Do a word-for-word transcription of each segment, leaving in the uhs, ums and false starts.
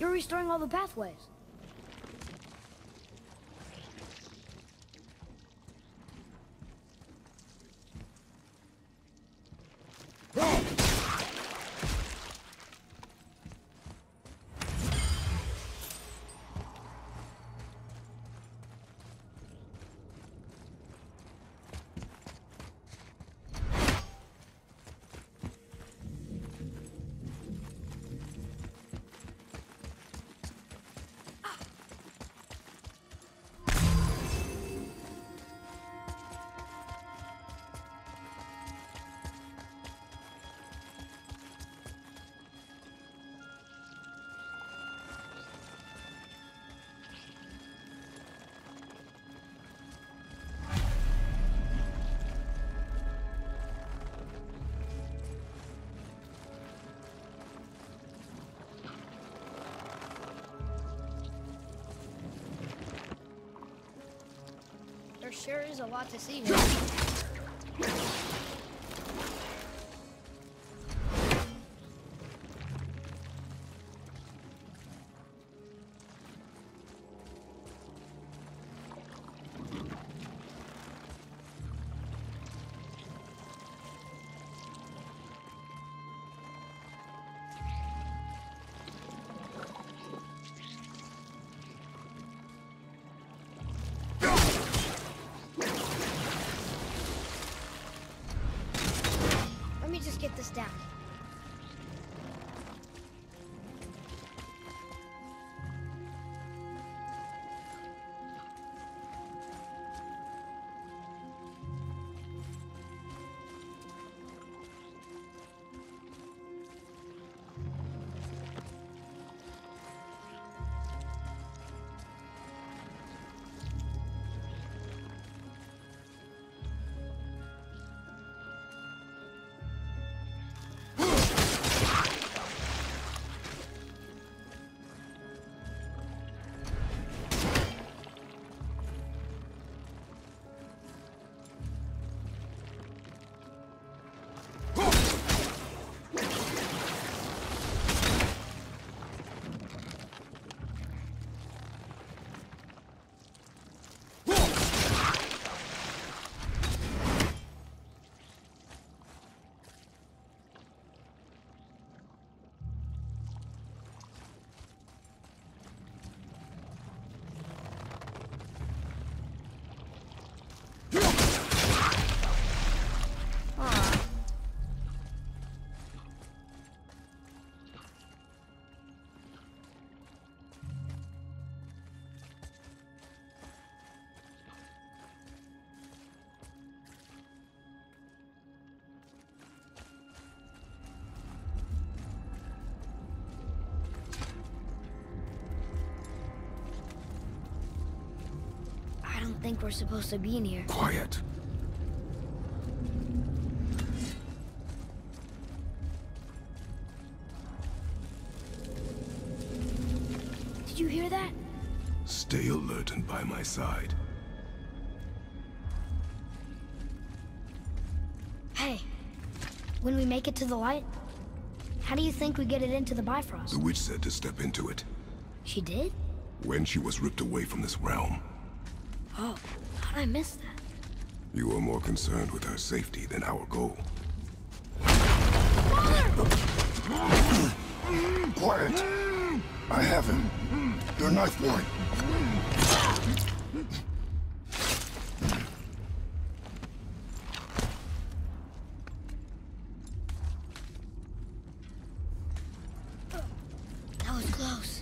You're restoring all the pathways. There sure is a lot to see here. Get this down. I don't think we're supposed to be in here. Quiet. Did you hear that? Stay alert and by my side. Hey, when we make it to the light, how do you think we get it into the Bifrost? The witch said to step into it. She did? When she was ripped away from this realm. Oh, how'd I miss that? You were more concerned with her safety than our goal. Father! Quiet! I have him. Your knife boy. That was close.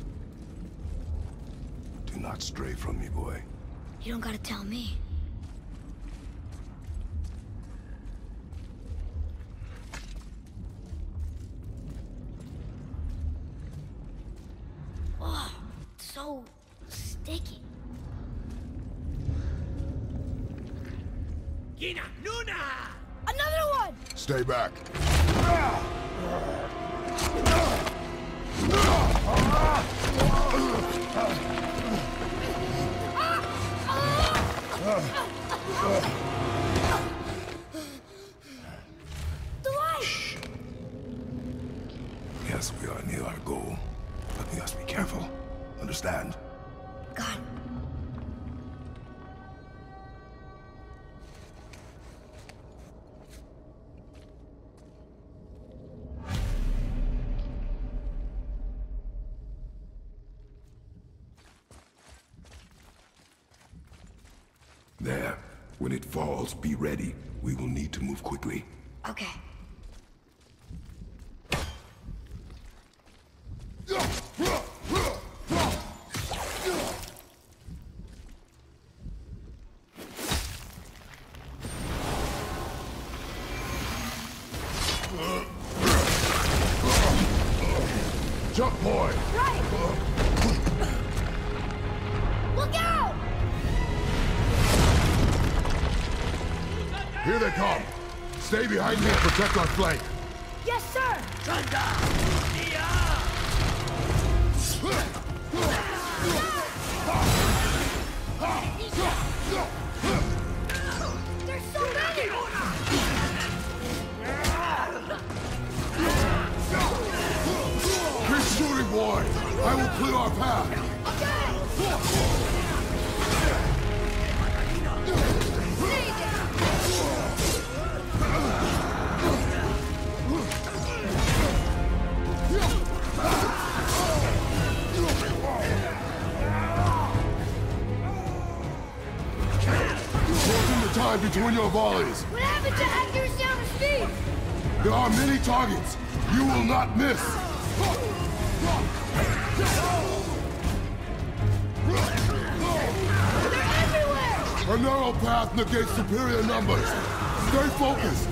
Do not stray from me, boy. You don't gotta tell me. Oh, so sticky. Gina, Nuna! Another one! Stay back. The light! Yes, we are near our goal. But we must be careful. Understand? God. There. When it falls, be ready. We will need to move quickly. Okay. Jump, boy! Right! Look out! Here they come! Stay behind me and protect our flank! Yes, sir! There's so many! Keep shooting, boy! I will clear our path! Shorten the time between your volleys! What happened to accuracy on the speed? There are many targets! You will not miss! They're everywhere! A narrow path negates superior numbers! Stay focused!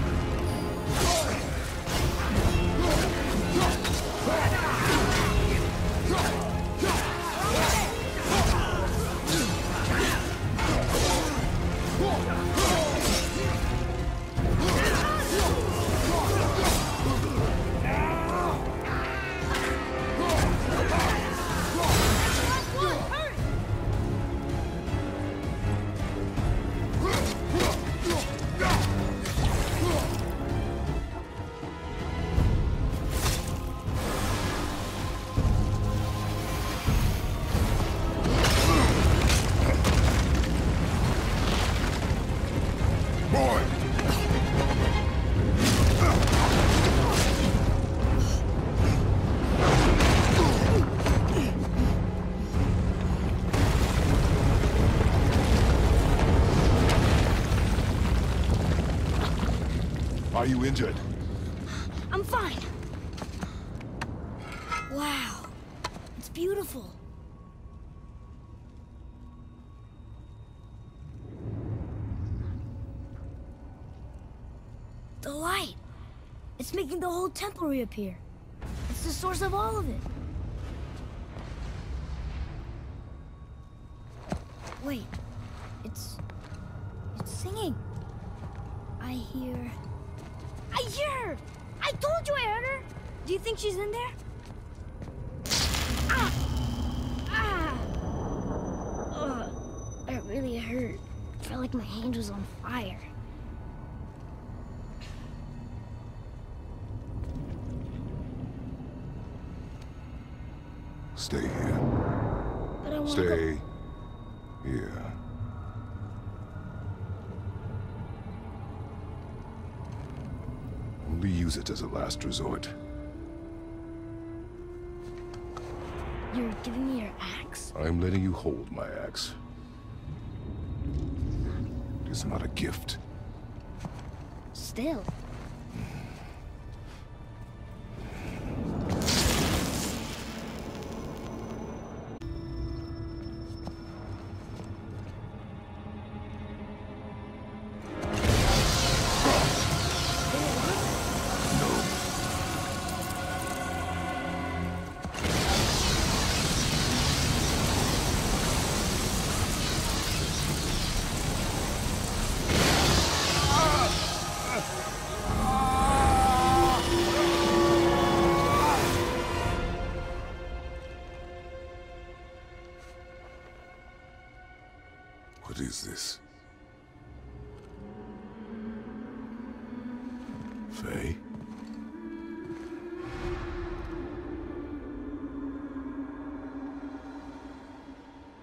Are you injured? I'm fine. Wow. It's beautiful. The light. It's making the whole temple reappear. It's the source of all of it. Wait. It's... It's singing. I hear... I hear her! I told you I heard her! Do you think she's in there? Ah! Ah! Ugh. That really hurt. I felt like my hand was on fire. Stay here. But I want to Stay go... here. Only use it as a last resort. You're giving me your axe? I'm letting you hold my axe. It is not a gift. Still. What is this? Faye?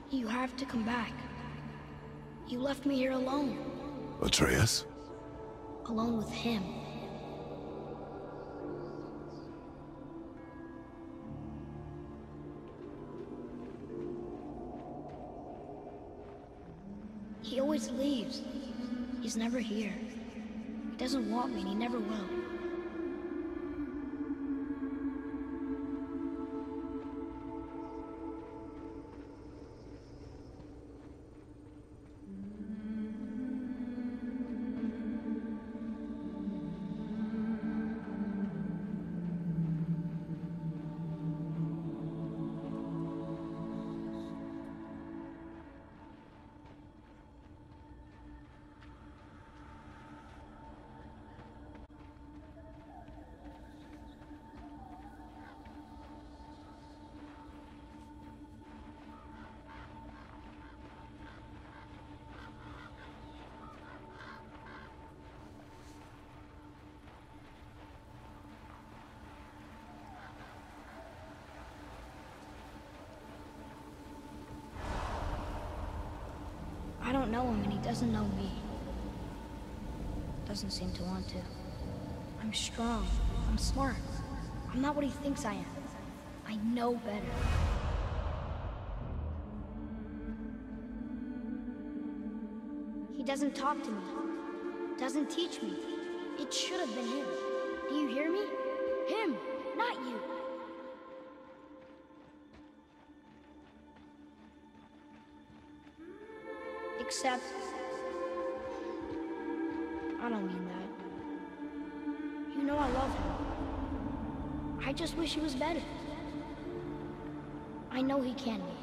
You have to come back. You left me here alone. Atreus? Alone with him. He always leaves. He's never here. He doesn't want me and he never will. I don't know him and he doesn't know me. Doesn't seem to want to. I'm strong. I'm smart. I'm not what he thinks I am. I know better. He doesn't talk to me. Doesn't teach me. It should have been him. Do you hear me? Him, not you. Except, I don't mean that. You know I love him. I just wish he was better. I know he can be.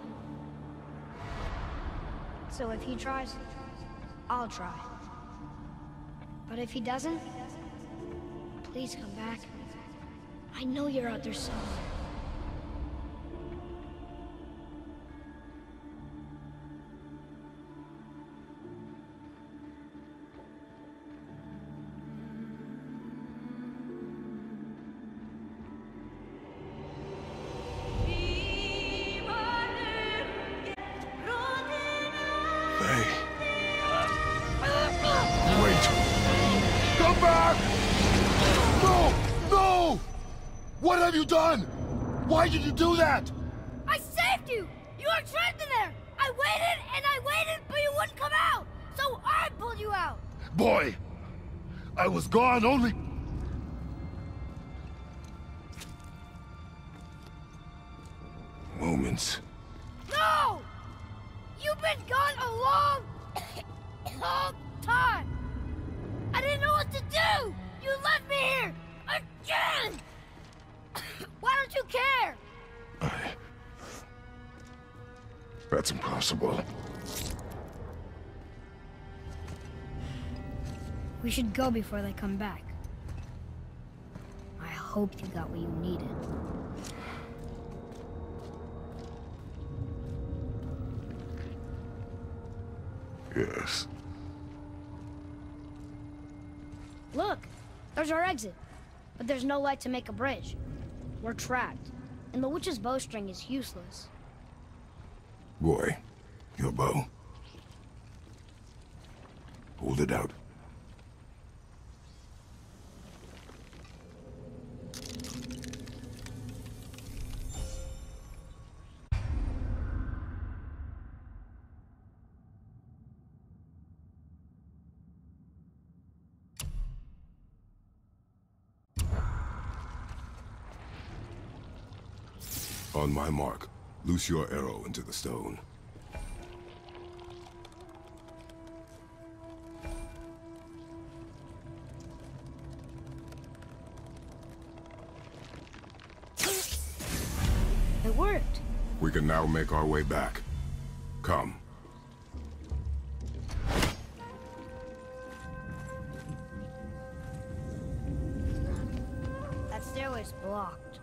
So if he tries, I'll try. But if he doesn't, please come back. I know you're out there somewhere. What have you done? Why did you do that? I saved you! You were trapped in there! I waited and I waited, but you wouldn't come out! So I pulled you out! Boy, I was gone only... moments. No! You've been gone a long, long time! I didn't know what to do! You left me here! Again! Why don't you care? I... That's impossible. We should go before they come back. I hope you got what you needed. Yes. Look, there's our exit. But there's no light to make a bridge. We're trapped, and the witch's bowstring is useless. Boy, your bow. Hold it out. On my mark, loose your arrow into the stone. It worked. We can now make our way back. Come. That stairway's blocked.